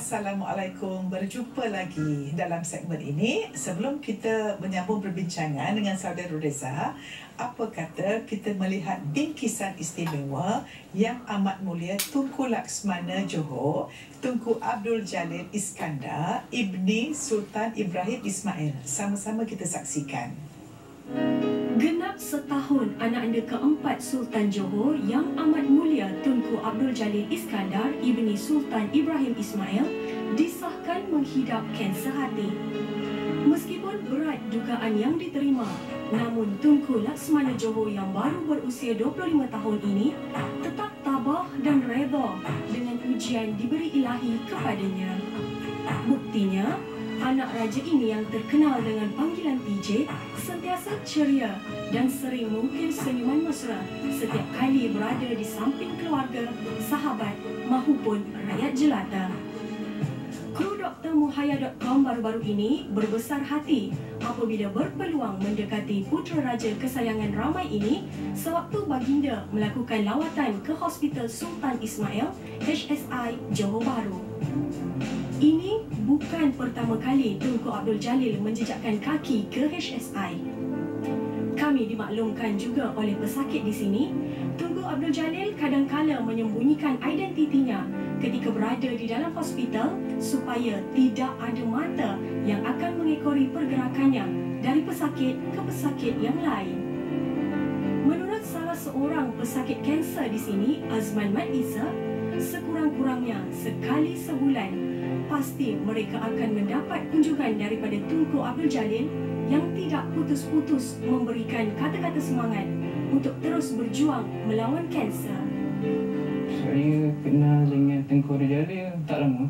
Assalamualaikum, berjumpa lagi dalam segmen ini. Sebelum kita menyambung perbincangan dengan saudara Reza, apa kata kita melihat bingkisan istimewa yang amat mulia Tunku Laksmana Johor, Tunku Abdul Jalil Iskandar, Ibni Sultan Ibrahim Ismail. Sama-sama kita saksikan. Genap setahun anak anda keempat Sultan Johor yang amat mulia Tunku Abdul Jalil Iskandar Ibni Sultan Ibrahim Ismail disahkan menghidap kanser hati. Meskipun berat dugaan yang diterima, namun Tunku Laksmana Johor yang baru berusia 25 tahun ini tetap tabah dan redha dengan ujian diberi ilahi kepadanya. Buktinya, anak raja ini yang terkenal dengan panggilan TJ sentiasa ceria dan sering mungkir senyuman mesra setiap kali berada di samping keluarga, sahabat mahupun rakyat jelata. Kru Dr. Muhaya.com baru-baru ini berbesar hati apabila berpeluang mendekati putera raja kesayangan ramai ini sewaktu baginda melakukan lawatan ke Hospital Sultan Ismail, HSI, Johor Bahru. Ini bukan pertama kali Tunku Abdul Jalil menjejakkan kaki ke HSI. Kami dimaklumkan juga oleh pesakit di sini, Tunku Abdul Jalil kadang-kala menyembunyikan identitinya ketika berada di dalam hospital supaya tidak ada mata yang akan mengekori pergerakannya dari pesakit ke pesakit yang lain. Menurut salah seorang pesakit kanser di sini, Azman Mat Isa, sekurang-kurangnya sekali sebulan pasti mereka akan mendapat kunjungan daripada Tunku Abdul Jalil yang tidak putus-putus memberikan kata-kata semangat untuk terus berjuang melawan kanser. Saya kenal dengan Tunku Abdul Jalil tak lama.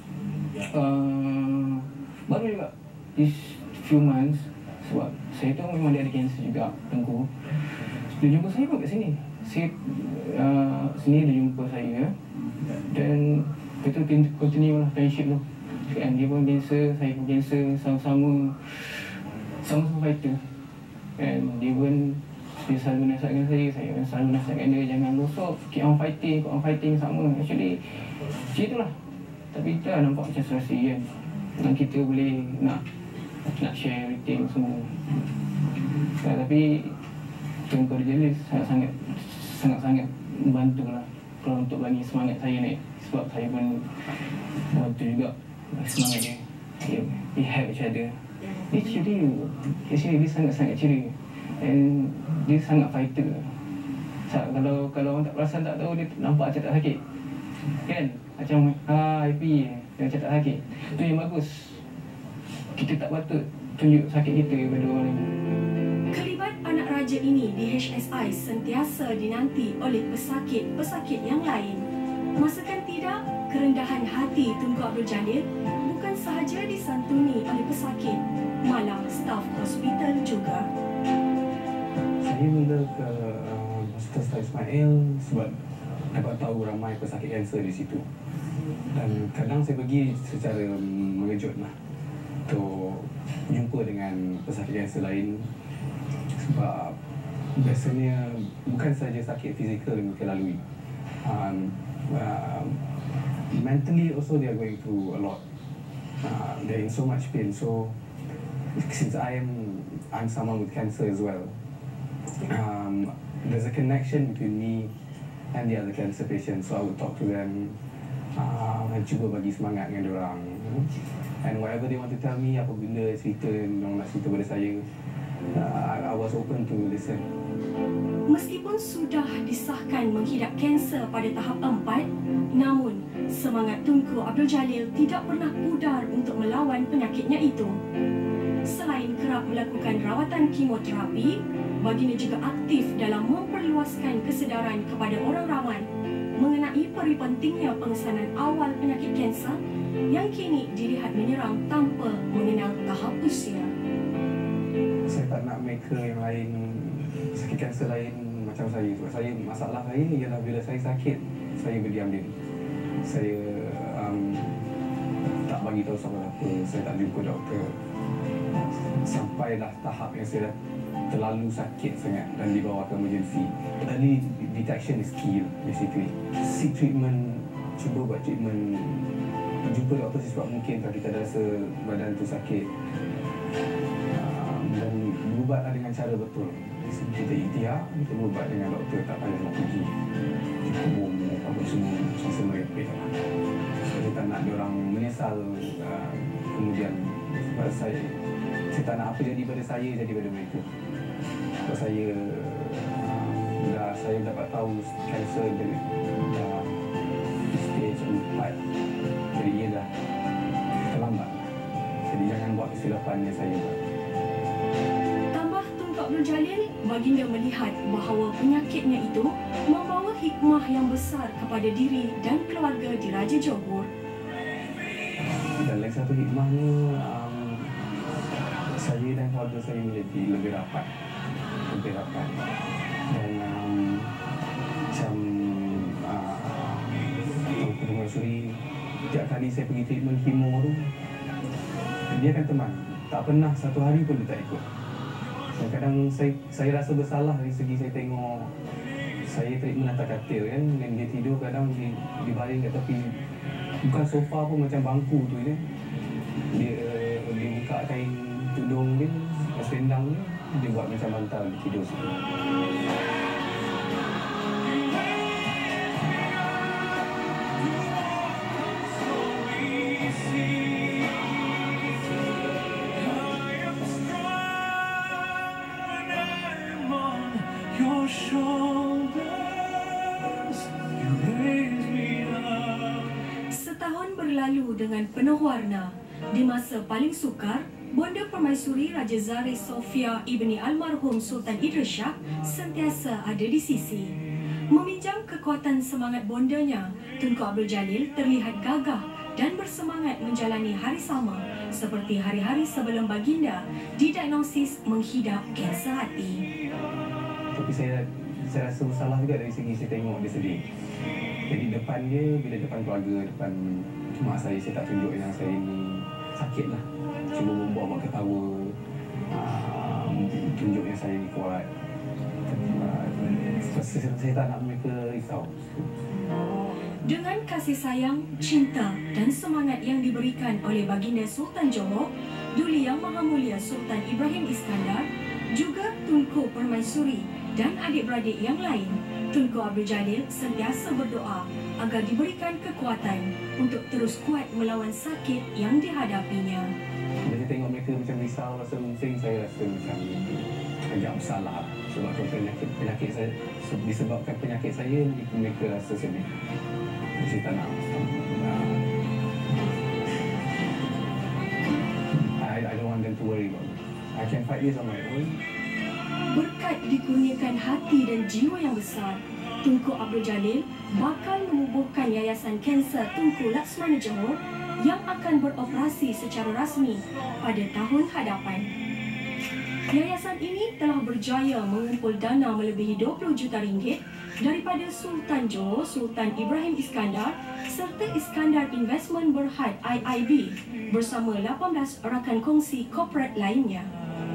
Baru juga this few months, sebab saya tahu memang dia ada kanser juga, Tunku. Dia jumpa saya pun kat sini. Sini dia jumpa saya dan kita continue lah friendship tu. Dan dia pun kanser, saya pun kanser, sama-sama fighter. Dan dia pun dia selalu nasihatkan saya pun selalu nasihatkan dia, jangan losok, keep on fighting sama. Actually macam itulah. Tapi kita nampak macam serasi kan, dan kita boleh nak share everything semua. Tapi Tunku Abdul Jalil sangat-sangat membantulah kalau untuk bagi semangat saya naik. Sebab saya pun bantu juga semangat dia. We help each other. Dia ceria. Dia sangat-sangat ceria. And dia sangat fighter. Kalau orang tak perasan, tak tahu, dia nampak macam tak sakit. Kan? Macam happy dia macam tak sakit. Itu yang bagus. Kita tak patut tunjuk sakit kita kepada orang lain. Kelibat anak raja ini di HSI sentiasa dinanti oleh pesakit-pesakit yang lain. Masakan tidak, kerendahan hati Tunku Abdul Jalil bukan sahaja disantuni oleh pesakit, malah staf hospital juga. Saya mula ke Hospital Sultan Ismail sebab dapat tahu ramai pesakit kanser di situ. Dan kadang saya pergi secara mengejut lah untuk jumpa dengan pesakit kanser lain. Sebab biasanya bukan saja sakit fizikal yang mereka lalui. Mentally also they are going through a lot. They're in so much pain. So since I'm someone with cancer as well, there's a connection between me and the other cancer patients. So I would talk to them, and cuba bagi semangat dengan diorang. And whatever they want to tell me, apa benda cerita yang nak cerita pada saya, I was open to listen. Meskipun sudah disahkan menghidap kanser pada tahap 4, namun semangat Tunku Abdul Jalil tidak pernah pudar untuk melawan penyakitnya itu. Selain kerap melakukan rawatan kemoterapi, baginda juga aktif dalam memperluaskan kesedaran kepada orang ramai mengenai peri pentingnya pengesanan awal penyakit kanser yang kini dilihat menyerang tanpa mengenal tahap usia. Saya tak nak mereka yang lain, sakit kanser lain macam saya. Sebab saya, masalah saya ialah bila saya sakit, saya berdiam diri. Saya tak bagi tahu siapa-siapa, saya tak jumpa doktor. Sampailah tahap yang saya terlalu sakit sangat dan dibawa ke emergency. Early detection is key basically. Seek treatment, cuba buat treatment jumpa doktor secepat mungkin kalau kita rasa badan tu sakit, dan berubatlah dengan cara betul. Kita ikhtiar, kita berubat dengan doktor, tak payahlah pergi kubur apa semua semasa merepek lah. Saya tak nak diorang menyesal kemudian. Sebab saya tak nak apa jadi pada saya jadi pada mereka. Sebab saya dapat tahu kanser dari stage 4. Jadi ia dah terlambat. Jadi jangan buat kesilapan yang saya buat. Tambah Tunku Abdul Jalil, baginda melihat bahawa penyakitnya itu membawa hikmah yang besar kepada diri dan keluarga di Raja Johor. Dan lagi satu hikmahnya, saya dan keluarga saya menjadi lebih rapat. Dan macam Tunku Permaisuri, setiap kali saya pergi treatment kemo tu, dia akan teman. Tak pernah satu hari pun dia tak ikut. Dan kadang saya rasa bersalah dari segi saya tengok saya treatment atas katil kan, dan dia tidur kadang di baring kat tepi, bukan sofa pun, macam bangku tu je. Dia buka kain tudung dia, selendang dia buat macam bantal, dia tidur situ. Setahun berlalu dengan penuh warna. Di masa paling sukar, Bonda Permaisuri Raja Zahri Sofia ibni almarhum Sultan Idris Shah sentiasa ada di sisi. Meminjam kekuatan semangat bondanya, Tunku Abdul Jalil terlihat gagah dan bersemangat menjalani hari sama seperti hari-hari sebelum baginda didiagnosis menghidap kanser hati. Tapi saya rasa bersalah juga dari segi saya tengok dia sedih. Jadi depan dia, bila depan keluarga, depan mak saya tak tunjuk yang saya ni sakit lah. Cuba buat ketawa, tunjuk yang saya ni kuat. Saya tak nak mereka risau. Dengan kasih sayang, cinta dan semangat yang diberikan oleh baginda Sultan Johor, Duli Yang Maha Mulia Sultan Ibrahim Iskandar, juga Tunku Permaisuri dan adik-beradik yang lain, Tunku Abdul Jalil sentiasa berdoa agar diberikan kekuatan untuk terus kuat melawan sakit yang dihadapinya. Bila saya tengok mereka macam risau, rasa pusing, saya rasa macam agak bersalah. Sebab penyakit saya, disebabkan penyakit saya, mereka rasa sedih. Saya tak nak. I don't want them to worry about me. I can fight this on my own. Berkat dikurniakan hati dan jiwa yang besar, Tunku Abdul Jalil bakal mengubuhkan Yayasan Kanser Tunku Laksmana Johor yang akan beroperasi secara rasmi pada tahun hadapan. Yayasan ini telah berjaya mengumpul dana melebihi 20 juta ringgit daripada Sultan Johor, Sultan Ibrahim Iskandar serta Iskandar Investment Berhad IIB bersama 18 rakan kongsi korporat lainnya.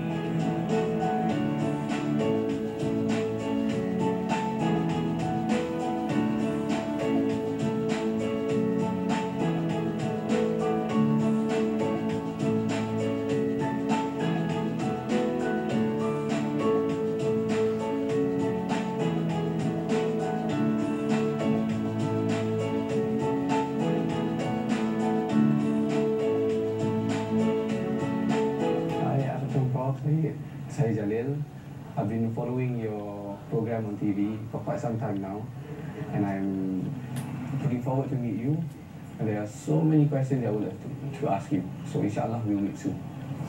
Saya Jalil. I've been following your program on TV for quite some time now, and I'm looking forward to meet you. And there are so many questions I would like to ask you. So insyaAllah we'll meet soon.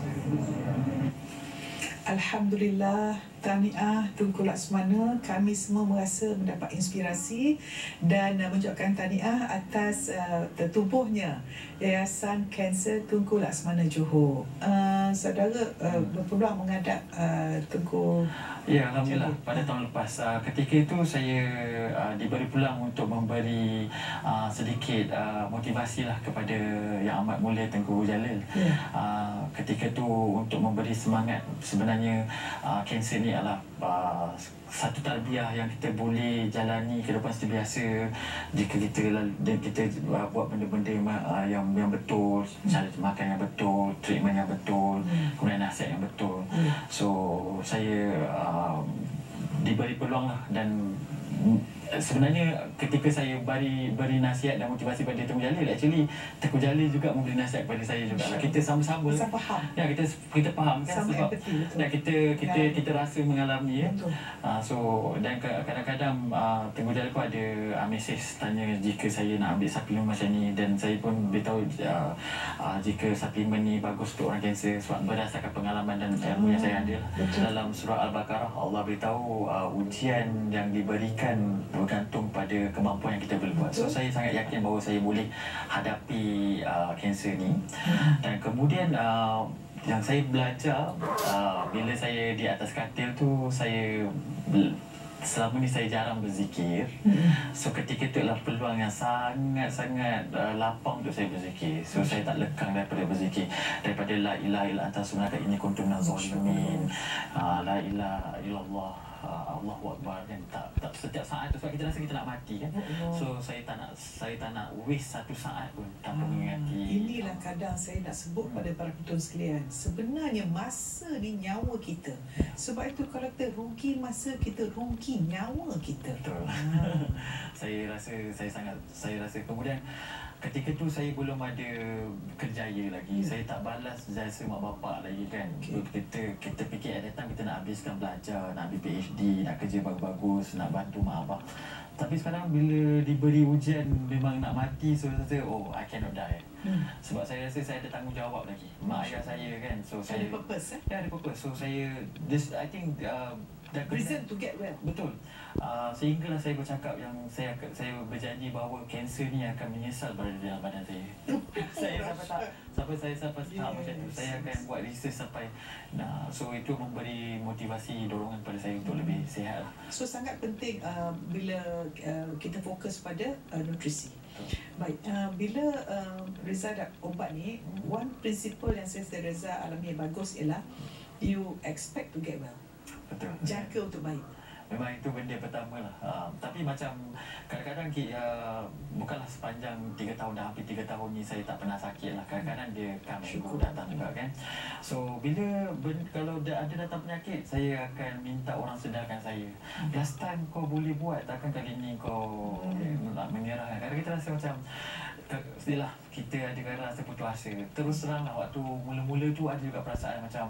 Alhamdulillah, tahniah Tunku Laksmana. Kami semua merasa mendapat inspirasi dan mengucapkan tahniah atas tertubuhnya Yayasan Kanser Tunku Laksmana Johor. Saudara berpeluang menghadap Tunku. Ya, Alhamdulillah. Pada tahun lepas, ketika itu saya diberi peluang untuk memberi sedikit motivasi lah kepada Yang Amat Mulia Tunku Jalil. Ketika itu untuk memberi semangat, sebenarnya sebenarnya kanser ni adalah satu tarbiyah yang kita boleh jalani kehidupan seperti biasa jika kita buat benda-benda yang betul, cara makan yang betul, treatment yang betul, kemudian nasihat yang betul. So saya diberi peluang lah, dan sebenarnya ketika saya beri nasihat dan motivasi pada Tengku Jalil, actually Tengku Jalil juga memberi nasihat kepada saya juga. Kita sama-sama faham. Ya, kita faham kan, Sama sebab empathy, betul. Ya, kita rasa mengalami ya. Betul. So dan kadang-kadang Tengku Jalil pun ada mesej tanya jika saya nak ambil suplemen macam ni, dan saya pun beritahu jika suplemen ni bagus untuk orang kanser sebab berdasarkan pengalaman dan ilmu yang saya ada. Dalam surah Al-Baqarah Allah beritahu ujian yang diberikan bergantung pada kemampuan yang kita boleh buat. So saya sangat yakin bahawa saya boleh hadapi kanser ni. Dan kemudian yang saya belajar bila saya di atas katil tu, selama ni saya jarang berzikir. So ketika itu adalah peluang yang sangat-sangat lapang untuk saya berzikir. So saya tak lekang daripada berzikir, daripada la ilaha illa anta subhanaka inni kuntu minaz zalimin, la ilaha illallah, Allahu Akbar, kan tak setiap saat tu, sebab kita rasa kita nak mati kan. So saya tak nak waste satu saat pun tanpa mengingati. Inilah kadang saya nak sebut pada para penonton sekalian, sebenarnya masa ni nyawa kita. Sebab itu kalau kita rugi masa, kita rugi nyawa kita. Betul. Saya rasa kemudian ketika tu saya belum ada kerjaya lagi. Saya tak balas jasa mak bapak lagi kan. Kita fikir at that time kita nak habiskan belajar, nak ambil PhD, nak kerja bagus-bagus, nak bantu mak abah. Tapi sekarang bila diberi ujian memang nak mati, so saya rasa I cannot die. Sebab saya rasa saya ada tanggungjawab lagi. Mak ayah saya kan. So saya ada purpose Ya, ada purpose. So saya I think reason to get well. Betul. Sehinggalah saya bercakap yang saya berjanji bahawa kanser ni akan menyesal berada dalam badan saya. Sampai saya tahap macam tu, saya akan buat research sampai so itu memberi motivasi, dorongan pada saya untuk lebih sihat lah. So sangat penting bila kita fokus pada nutrisi. Baik, bila Reza dah ubat ni, one principle yang saya Reza alami yang bagus ialah you expect to get well. Betul. Jangka untuk baik. Memang itu benda pertama lah. Tapi macam kadang-kadang bukanlah sepanjang 3 tahun, dah hampir 3 tahun ni saya tak pernah sakit lah. Kadang-kadang dia datang juga kan. So kalau ada datang penyakit, saya akan minta orang sedarkan saya. Last time kau boleh buat, takkan kali ni kau nak menyerah. Kadang kita rasa macam setelah kita ada rasa putus asa. Terus terang lah, waktu mula-mula tu ada juga perasaan macam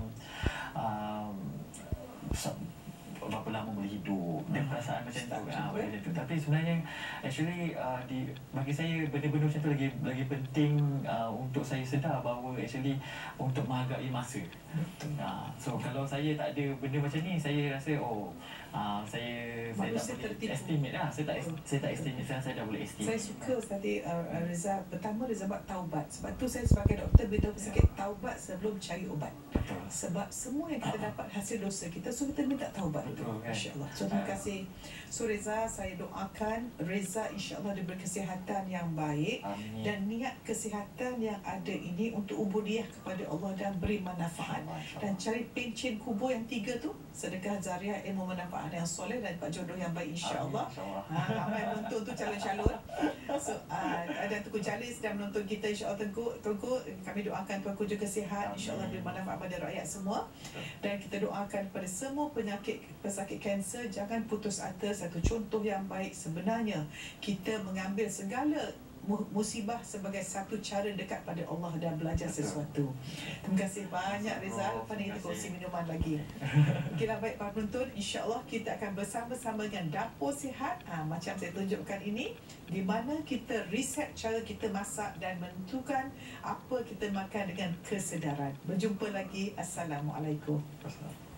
berapa lama boleh hidup, dan perasaan macam tu. Tapi sebenarnya actually bagi saya benda-benda macam tu lagi penting untuk saya sedar bahawa actually untuk menghargai masa. So kalau saya tak ada benda macam ni, saya rasa saya tak boleh estimate lah. Saya tak estimate. Sekarang saya dah boleh estimate. Saya suka tadi Reza, pertama Reza buat taubat. Sebab tu saya sebagai doktor beritahu pesakit taubat sebelum cari ubat. Betul. Sebab semua yang kita dapat hasil dosa kita, so kita minta taubat. Betul kan? InsyaAllah. So terima kasih. So Reza, saya doakan Reza insyaAllah diberi kesihatan yang baik. Amin. Dan niat kesihatan yang ada ini untuk ubudiah kepada Allah dan beri manfaat. Dan cari pencen kubur yang 3 tu, sedekah jariah, ilmu manfaat yang soleh, dan dapat jodoh yang baik insyaAllah. Ramai menonton tu calon-calon. So ada Tengku Jalil sedang menonton kita, insyaAllah. Tengku, kami doakan Tuanku juga sihat, insyaAllah beri manfaat pada rakyat semua. Dan kita doakan kepada semua pesakit kanser, jangan putus asa. Satu contoh yang baik sebenarnya, kita mengambil segala musibah sebagai satu cara dekat pada Allah dan belajar sesuatu. Terima kasih banyak Reza. Lepas ni kita kongsi minuman lagi. Okeylah, baik para penonton, insyaAllah kita akan bersama-sama dengan Dapur Sihat, macam saya tunjukkan ini, di mana kita riset cara kita masak dan menentukan apa kita makan dengan kesedaran. Berjumpa lagi. Assalamualaikum.